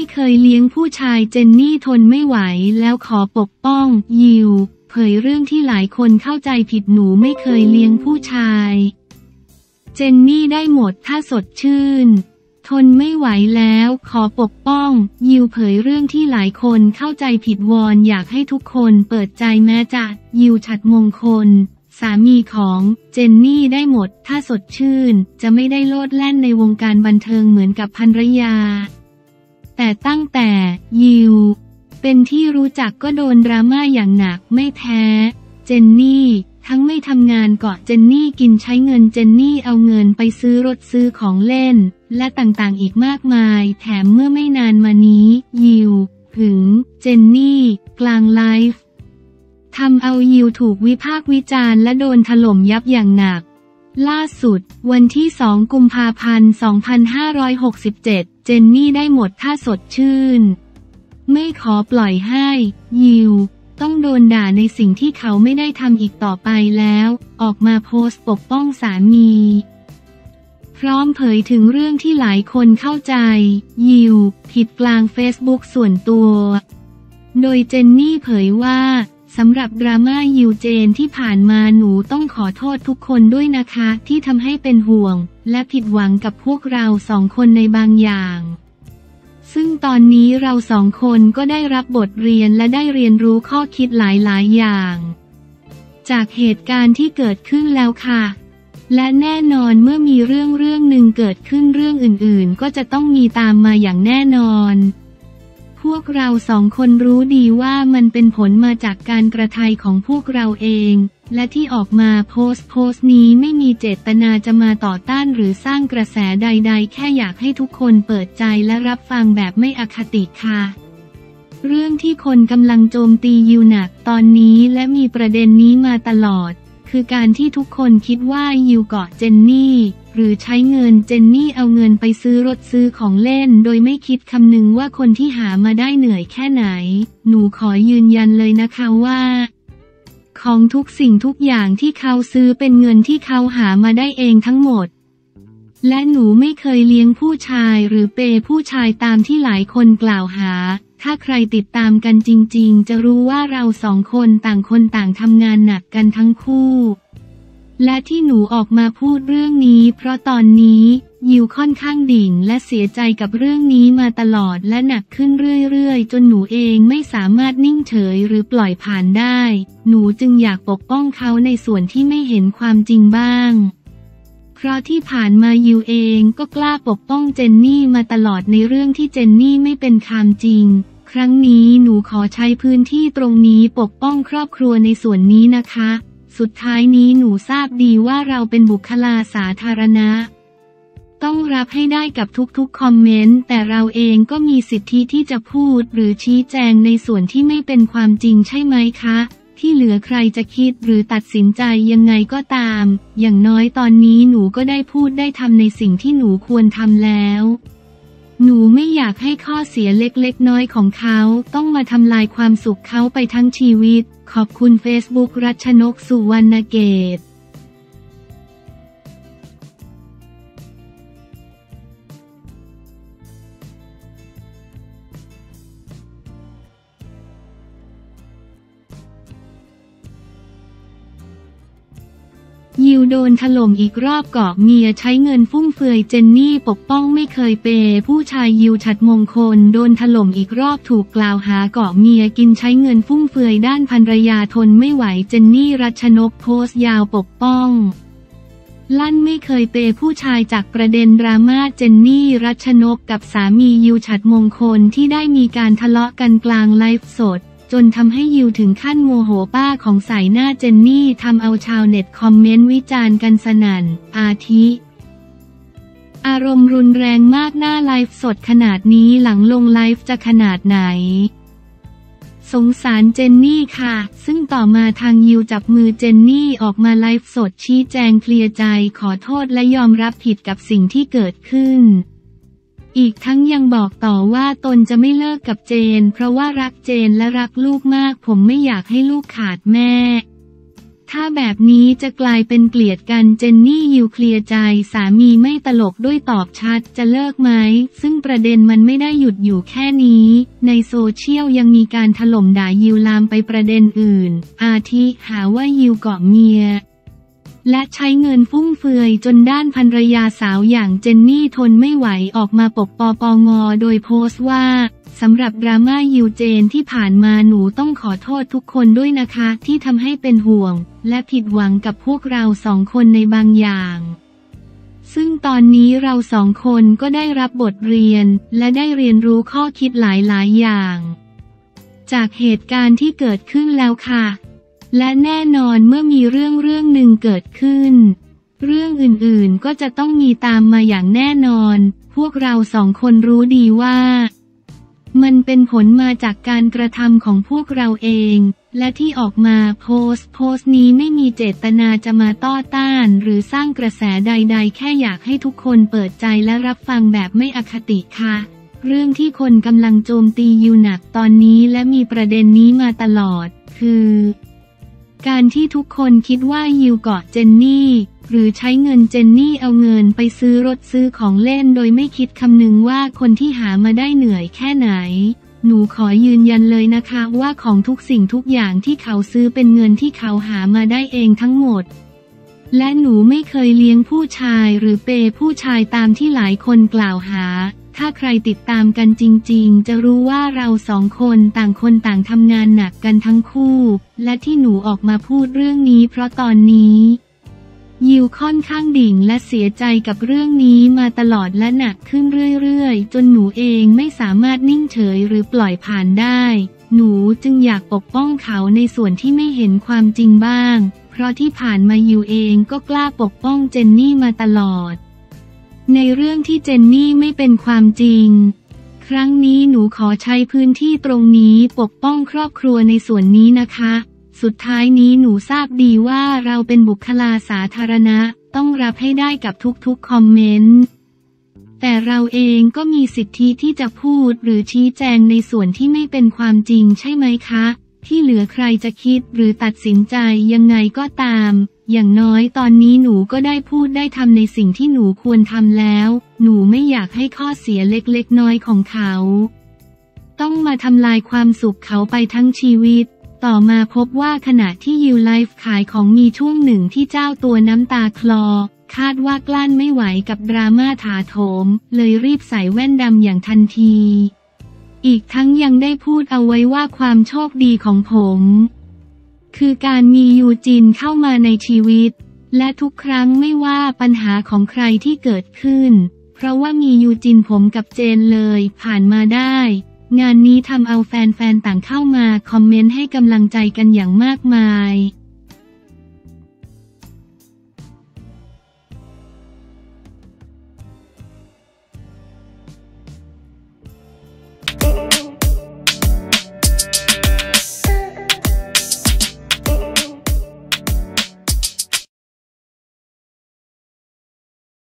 เคยเลี้ยงผู้ชายเจนนี่ทนไม่ไหวแล้วขอปกป้องยิวเผยเรื่องที่หลายคนเข้าใจผิดหนูไม่เคยเลี้ยงผู้ชายเจนนี่ได้หมดถ้าสดชื่นทนไม่ไหวแล้วขอปกป้องยิวเผยเรื่องที่หลายคนเข้าใจผิดวอนอยากให้ทุกคนเปิดใจแม้จะยิวฉัตรมงคลสามีของเจนนี่ได้หมดถ้าสดชื่นจะไม่ได้โลดแล่นในวงการบันเทิงเหมือนกับภรรยาแต่ตั้งแต่ยิวเป็นที่รู้จักก็โดนดราม่าอย่างหนักไม่แพ้เจนนี่ทั้งไม่ทำงานเกาะเจนนี่กินใช้เงินเจนนี่เอาเงินไปซื้อรถซื้อของเล่นและต่างๆอีกมากมายแถมเมื่อไม่นานมานี้ยิวถึงเจนนี่กลางไลฟ์ทำเอายิวถูกวิพากษ์วิจารณ์และโดนถล่มยับอย่างหนักล่าสุดวันที่2 กุมภาพันธ์ 2567 เจนนี่ได้หมดถ้าสดชื่นไม่ขอปล่อยให้ยิวต้องโดนด่าในสิ่งที่เขาไม่ได้ทำอีกต่อไปแล้วออกมาโพสต์ปกป้องสามีพร้อมเผยถึงเรื่องที่หลายคนเข้าใจยิวผิดกลางเฟซบุ๊กส่วนตัวโดยเจนนี่เผยว่าสำหรับดราม่ายิวเจนที่ผ่านมาหนูต้องขอโทษทุกคนด้วยนะคะที่ทำให้เป็นห่วงและผิดหวังกับพวกเรา2 คนในบางอย่างซึ่งตอนนี้เรา2 คนก็ได้รับบทเรียนและได้เรียนรู้ข้อคิดหลายๆอย่างจากเหตุการณ์ที่เกิดขึ้นแล้วค่ะและแน่นอนเมื่อมีเรื่องหนึ่งเกิดขึ้นเรื่องอื่นๆก็จะต้องมีตามมาอย่างแน่นอนพวกเรา2 คนรู้ดีว่ามันเป็นผลมาจากการกระทำของพวกเราเองและที่ออกมาโพสต์นี้ไม่มีเจตนาจะมาต่อต้านหรือสร้างกระแสใดๆแค่อยากให้ทุกคนเปิดใจและรับฟังแบบไม่อคติค่ะเรื่องที่คนกำลังโจมตียิวหนักตอนนี้และมีประเด็นนี้มาตลอดคือการที่ทุกคนคิดว่ายิวเกาะเจนนี่หรือใช้เงินเจนนี่เอาเงินไปซื้อรถซื้อของเล่นโดยไม่คิดคำนึงว่าคนที่หามาได้เหนื่อยแค่ไหนหนูขอยืนยันเลยนะคะว่าของทุกสิ่งทุกอย่างที่เขาซื้อเป็นเงินที่เขาหามาได้เองทั้งหมดและหนูไม่เคยเลี้ยงผู้ชายหรือเปย์ผู้ชายตามที่หลายคนกล่าวหาถ้าใครติดตามกันจริงๆจะรู้ว่าเรา2 คนต่างคนต่างทำงานหนักกันทั้งคู่และที่หนูออกมาพูดเรื่องนี้เพราะตอนนี้ยิวค่อนข้างดิ่งและเสียใจกับเรื่องนี้มาตลอดและหนักขึ้นเรื่อยๆจนหนูเองไม่สามารถนิ่งเฉยหรือปล่อยผ่านได้หนูจึงอยากปกป้องเขาในส่วนที่ไม่เห็นความจริงบ้างเพราะที่ผ่านมายิวเองก็กล้าปกป้องเจนนี่มาตลอดในเรื่องที่เจนนี่ไม่เป็นความจริงครั้งนี้หนูขอใช้พื้นที่ตรงนี้ปกป้องครอบครัวในส่วนนี้นะคะสุดท้ายนี้หนูทราบดีว่าเราเป็นบุคลากรสาธารณะต้องรับให้ได้กับทุกๆคอมเมนต์แต่เราเองก็มีสิทธิที่จะพูดหรือชี้แจงในส่วนที่ไม่เป็นความจริงใช่ไหมคะที่เหลือใครจะคิดหรือตัดสินใจยังไงก็ตามอย่างน้อยตอนนี้หนูก็ได้พูดได้ทำในสิ่งที่หนูควรทำแล้วหนูไม่อยากให้ข้อเสียเล็กๆน้อยของเขาต้องมาทำลายความสุขเขาไปทั้งชีวิตขอบคุณ Facebook รัชนก สุวรรณเกต ยิวโดนถล่มอีกรอบเกาะเมียใช้เงินฟุ่มเฟือยเจนนี่ปกป้องไม่เคยเปย์ผู้ชายยิวฉัตรมงคลโดนถล่มอีกรอบถูกกล่าวหาเกาะเมียกินใช้เงินฟุ่มเฟือยด้านภรรยาทนไม่ไหวเจนนี่รัชนกโพสต์ยาวปกป้องลั่นไม่เคยเปย์ผู้ชายจากประเด็นดราม่าเจนนี่รัชนกกับสามียิวฉัตรมงคลที่ได้มีการทะเลาะกันกลางไลฟ์สดจนทำให้ยิวถึงขั้นโมโหป้าของสายหน้าเจนนี่ทำเอาชาวเน็ตคอมเมนต์วิจารณ์กันสนั่นอาทิอารมณ์รุนแรงมากหน้าไลฟ์สดขนาดนี้หลังลงไลฟ์จะขนาดไหนสงสารเจนนี่ค่ะซึ่งต่อมาทางยิวจับมือเจนนี่ออกมาไลฟ์สดชี้แจงเคลียร์ใจขอโทษและยอมรับผิดกับสิ่งที่เกิดขึ้นอีกทั้งยังบอกต่อว่าตนจะไม่เลิกกับเจนเพราะว่ารักเจนและรักลูกมากผมไม่อยากให้ลูกขาดแม่ถ้าแบบนี้จะกลายเป็นเกลียดกันเจนนี่ยิวเคลียร์ใจสามีไม่ตลกด้วยตอบชัดจะเลิกไหมซึ่งประเด็นมันไม่ได้หยุดอยู่แค่นี้ในโซเชียลยังมีการถล่มด่ายิวลามไปประเด็นอื่นอาทิหาว่ายิวเกาะเมียและใช้เงินฟุ่มเฟือยจนด้านภรรยาสาวอย่างเจนนี่ทนไม่ไหวออกมาปกปงโดยโพสต์ว่าสำหรับดราม่ายิวเจนที่ผ่านมาหนูต้องขอโทษทุกคนด้วยนะคะที่ทำให้เป็นห่วงและผิดหวังกับพวกเราสองคนในบางอย่างซึ่งตอนนี้เราสองคนก็ได้รับบทเรียนและได้เรียนรู้ข้อคิดหลายๆอย่างจากเหตุการณ์ที่เกิดขึ้นแล้วค่ะและแน่นอนเมื่อมีเรื่องหนึ่งเกิดขึ้นเรื่องอื่นๆก็จะต้องมีตามมาอย่างแน่นอนพวกเราสองคนรู้ดีว่ามันเป็นผลมาจากการกระทำของพวกเราเองและที่ออกมาโพสต์นี้ไม่มีเจตนาจะมาต่อต้านหรือสร้างกระแสใดๆแค่อยากให้ทุกคนเปิดใจและรับฟังแบบไม่อคติค่ะเรื่องที่คนกำลังโจมตียิวหนักตอนนี้และมีประเด็นนี้มาตลอดคือการที่ทุกคนคิดว่ายิวเกาะเจนนี่หรือใช้เงินเจนนี่เอาเงินไปซื้อรถซื้อของเล่นโดยไม่คิดคำนึงว่าคนที่หามาได้เหนื่อยแค่ไหนหนูขอยืนยันเลยนะคะว่าของทุกสิ่งทุกอย่างที่เขาซื้อเป็นเงินที่เขาหามาได้เองทั้งหมดและหนูไม่เคยเลี้ยงผู้ชายหรือเปย์ผู้ชายตามที่หลายคนกล่าวหาถ้าใครติดตามกันจริงๆจะรู้ว่าเราสองคนต่างทำงานหนักกันทั้งคู่และที่หนูออกมาพูดเรื่องนี้เพราะตอนนี้ยิวค่อนข้างดิ่งและเสียใจกับเรื่องนี้มาตลอดและหนักขึ้นเรื่อยๆจนหนูเองไม่สามารถนิ่งเฉยหรือปล่อยผ่านได้หนูจึงอยากปกป้องเขาในส่วนที่ไม่เห็นความจริงบ้างเพราะที่ผ่านมายิวเองก็กล้าปกป้องเจนนี่มาตลอดในเรื่องที่เจนนี่ไม่เป็นความจริงครั้งนี้หนูขอใช้พื้นที่ตรงนี้ปกป้องครอบครัวในส่วนนี้นะคะสุดท้ายนี้หนูทราบดีว่าเราเป็นบุคคลสาธารณะต้องรับให้ได้กับทุกๆคอมเมนต์แต่เราเองก็มีสิทธิที่จะพูดหรือชี้แจงในส่วนที่ไม่เป็นความจริงใช่ไหมคะที่เหลือใครจะคิดหรือตัดสินใจยังไงก็ตามอย่างน้อยตอนนี้หนูก็ได้พูดได้ทำในสิ่งที่หนูควรทำแล้วหนูไม่อยากให้ข้อเสียเล็กๆน้อยของเขาต้องมาทำลายความสุขเขาไปทั้งชีวิตต่อมาพบว่าขณะที่ยิวไลฟ์ขายของมีช่วงหนึ่งที่เจ้าตัวน้ำตาคลอคาดว่ากลั้นไม่ไหวกับดราม่าถาโถมเลยรีบใส่แว่นดำอย่างทันทีอีกทั้งยังได้พูดเอาไว้ว่าความโชคดีของผมคือการมียูจินเข้ามาในชีวิตและทุกครั้งไม่ว่าปัญหาของใครที่เกิดขึ้นเพราะว่ามียูจินผมกับเจนเลยผ่านมาได้งานนี้ทำเอาแฟนๆต่างเข้ามาคอมเมนต์ให้กำลังใจกันอย่างมากมาย